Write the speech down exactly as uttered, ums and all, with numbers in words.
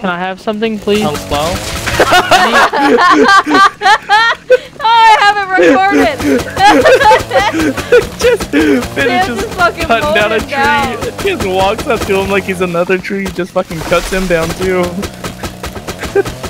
Can I have something, please? Hello? Oh, I have it recorded. Just finishes just fucking cutting down a mowing tree. down. Just walks up to him like he's another tree. Just fucking cuts him down too.